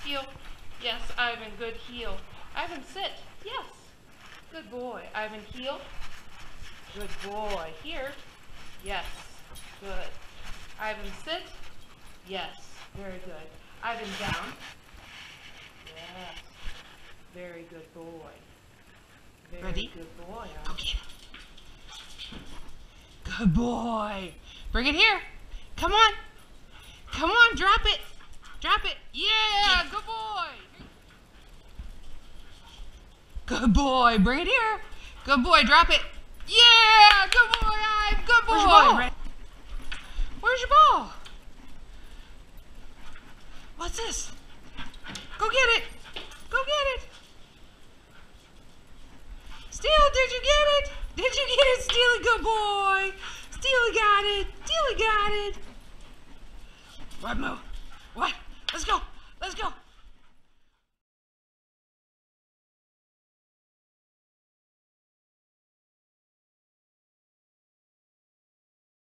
Heel. Yes, Ivan, good heel. Ivan, sit. Yes. Good boy. Ivan, heel. Good boy. Here. Yes. Good. Ivan, sit. Yes. Very good. Ivan, down. Yes. Very good boy. Very Ready? Good boy. Go get it. Good boy. Bring it here. Come on. Come on, drop it. Drop it. Yeah, good boy. Good boy. Bring it here. Good boy, drop it. Yeah, good boy, Ive. Good boy. Where's your ball? Where's your ball? What's this? Go get it. Go get it. Steely, did you get it? Did you get it, Steely? Good boy. Steely got it. Steely got it. What, Mo? What? Let's go. Let's go.